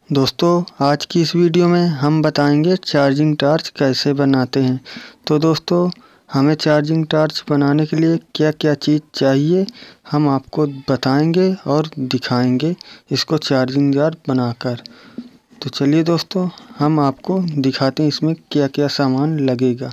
दोस्तों आज की इस वीडियो में हम बताएंगे चार्जिंग टॉर्च कैसे बनाते हैं। तो दोस्तों हमें चार्जिंग टॉर्च बनाने के लिए क्या क्या चीज़ चाहिए हम आपको बताएंगे और दिखाएंगे इसको चार्जिंग जार बनाकर। तो चलिए दोस्तों हम आपको दिखाते हैं इसमें क्या क्या सामान लगेगा।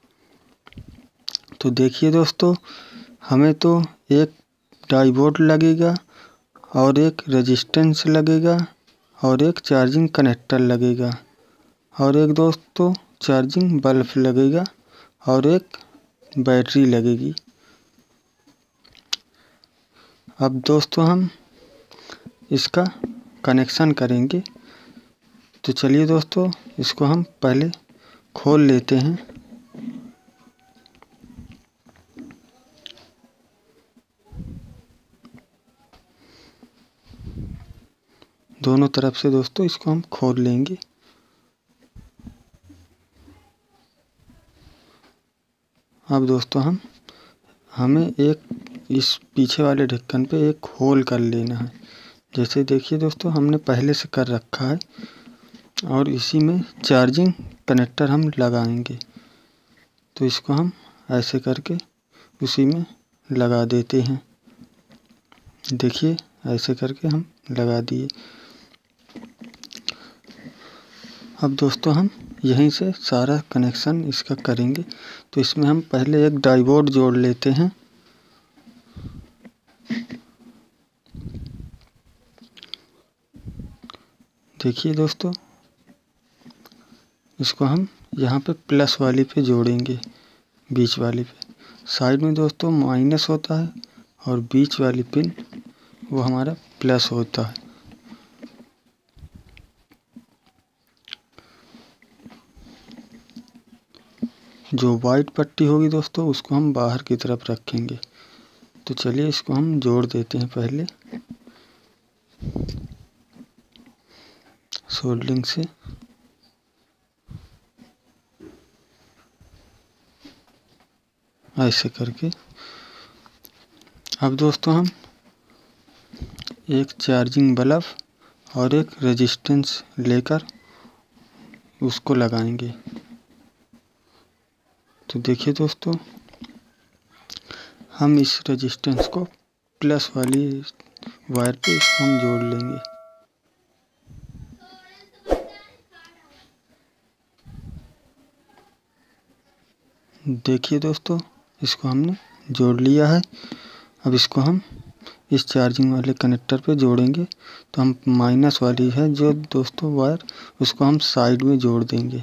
तो देखिए दोस्तों हमें तो एक डायोड लगेगा और एक रेजिस्टेंस लगेगा और एक चार्जिंग कनेक्टर लगेगा और एक दोस्तों चार्जिंग बल्ब लगेगा और एक बैटरी लगेगी। अब दोस्तों हम इसका कनेक्शन करेंगे। तो चलिए दोस्तों इसको हम पहले खोल लेते हैं। दोनों तरफ से दोस्तों इसको हम खोल लेंगे। अब दोस्तों हमें एक इस पीछे वाले ढक्कन पे एक होल कर लेना है। जैसे देखिए दोस्तों हमने पहले से कर रखा है और इसी में चार्जिंग कनेक्टर हम लगाएंगे। तो इसको हम ऐसे करके उसी में लगा देते हैं। देखिए ऐसे करके हम लगा दिए। अब दोस्तों हम यहीं से सारा कनेक्शन इसका करेंगे। तो इसमें हम पहले एक डायोड जोड़ लेते हैं। देखिए दोस्तों इसको हम यहाँ पे प्लस वाली पे जोड़ेंगे, बीच वाली पे। साइड में दोस्तों माइनस होता है और बीच वाली पिन वो हमारा प्लस होता है। जो वाइट पट्टी होगी दोस्तों उसको हम बाहर की तरफ रखेंगे। तो चलिए इसको हम जोड़ देते हैं पहले सोल्डरिंग से। ऐसे करके अब दोस्तों हम एक चार्जिंग बल्ब और एक रेजिस्टेंस लेकर उसको लगाएंगे। तो देखिए दोस्तों हम इस रेजिस्टेंस को प्लस वाली वायर पे इसको हम जोड़ लेंगे। देखिए दोस्तों इसको हमने जोड़ लिया है। अब इसको हम इस चार्जिंग वाले कनेक्टर पे जोड़ेंगे। तो हम माइनस वाली है जो दोस्तों वायर उसको हम साइड में जोड़ देंगे।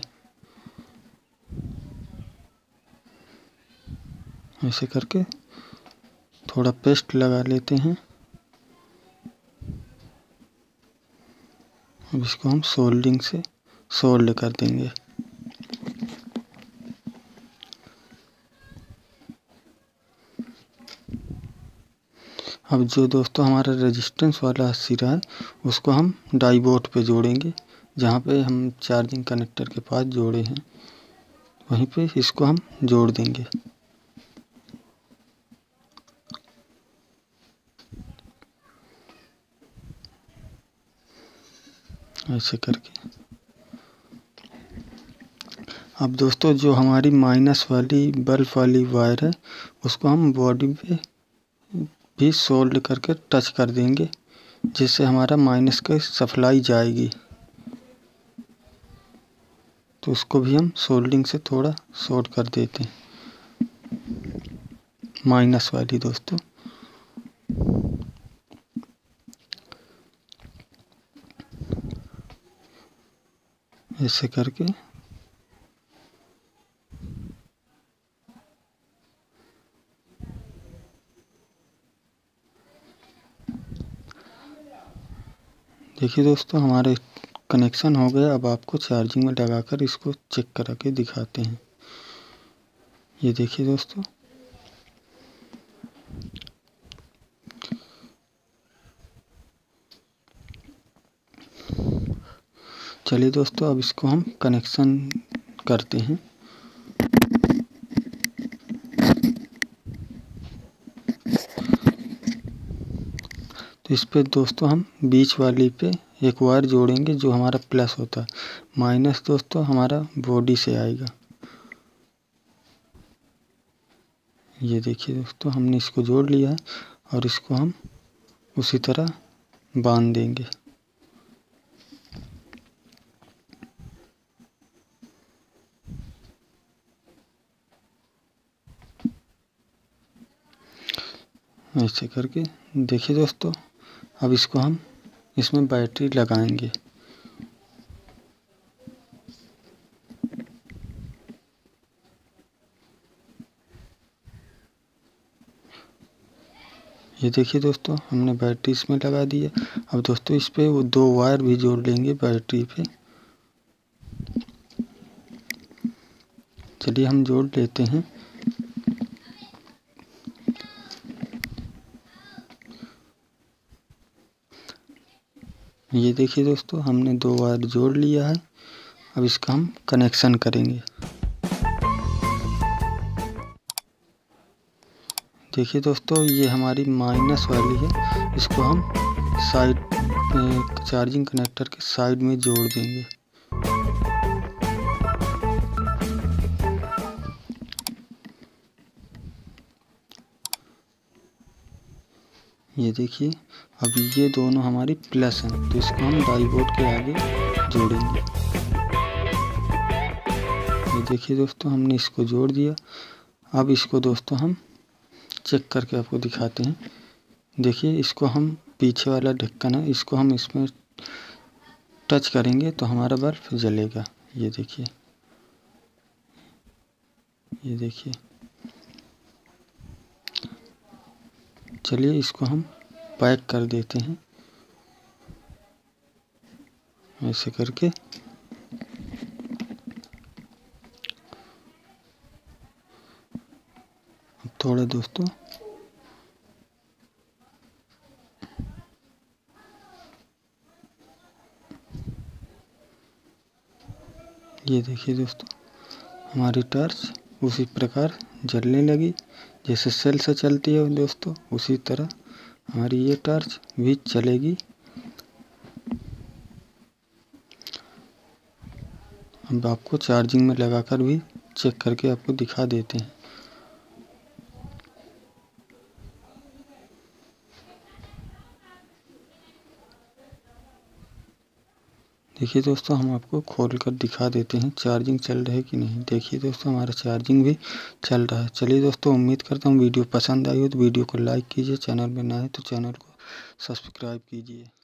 ऐसे करके थोड़ा पेस्ट लगा लेते हैं। अब इसको हम सोल्डरिंग से सोल्ड कर देंगे। अब जो दोस्तों हमारा रेजिस्टेंस वाला सिरा है उसको हम डायोड पे जोड़ेंगे। जहाँ पे हम चार्जिंग कनेक्टर के पास जोड़े हैं वहीं पे इसको हम जोड़ देंगे। ऐसे करके अब दोस्तों जो हमारी माइनस वाली बल्ब वाली वायर है उसको हम बॉडी पे भी सोल्ड करके टच कर देंगे, जिससे हमारा माइनस की सप्लाई जाएगी। तो उसको भी हम सोल्डिंग से थोड़ा शॉर्ट कर देते हैं, माइनस वाली दोस्तों। ऐसे करके देखिए दोस्तों हमारे कनेक्शन हो गया। अब आपको चार्जिंग में लगाकर इसको चेक करा के दिखाते हैं। ये देखिए दोस्तों चलिए दोस्तों अब इसको हम कनेक्शन करते हैं। तो इस पे दोस्तों हम बीच वाली पे एक वायर जोड़ेंगे जो हमारा प्लस होता है, माइनस दोस्तों हमारा बॉडी से आएगा। ये देखिए दोस्तों हमने इसको जोड़ लिया है और इसको हम उसी तरह बांध देंगे। ऐसे करके देखिए दोस्तों, अब इसको हम इसमें बैटरी लगाएंगे। ये देखिए दोस्तों हमने बैटरी इसमें लगा दी है। अब दोस्तों इस पे वो 2 वायर भी जोड़ लेंगे बैटरी पे। चलिए हम जोड़ लेते हैं। ये देखिए दोस्तों हमने 2 वायर जोड़ लिया है। अब इसका हम कनेक्शन करेंगे। देखिए दोस्तों ये हमारी माइनस वाली है, इसको हम साइड चार्जिंग कनेक्टर के साइड में जोड़ देंगे। ये देखिए अब ये दोनों हमारी प्लस हैं, तो इसको हम डायोड के आगे जोड़ेंगे। ये देखिए दोस्तों हमने इसको जोड़ दिया। अब इसको दोस्तों हम चेक करके आपको दिखाते हैं। देखिए इसको हम पीछे वाला ढक्कन है, इसको हम इसमें टच करेंगे तो हमारा बल्ब जलेगा। ये देखिए, ये देखिए। चलिए इसको हम पैक कर देते हैं ऐसे करके। थोड़ा दोस्तों ये देखिए दोस्तों हमारी टॉर्च उसी प्रकार जलने लगी जैसे सेल से चलती है दोस्तों, उसी तरह हमारी ये टॉर्च भी चलेगी। अब आपको चार्जिंग में लगाकर भी चेक करके आपको दिखा देते हैं। देखिए दोस्तों हम आपको खोल कर दिखा देते हैं चार्जिंग चल रहा है कि नहीं। देखिए दोस्तों हमारा चार्जिंग भी चल रहा है। चलिए दोस्तों उम्मीद करता हूँ वीडियो पसंद आई हो तो वीडियो को लाइक कीजिए, चैनल में नए हैं तो चैनल को सब्सक्राइब कीजिए।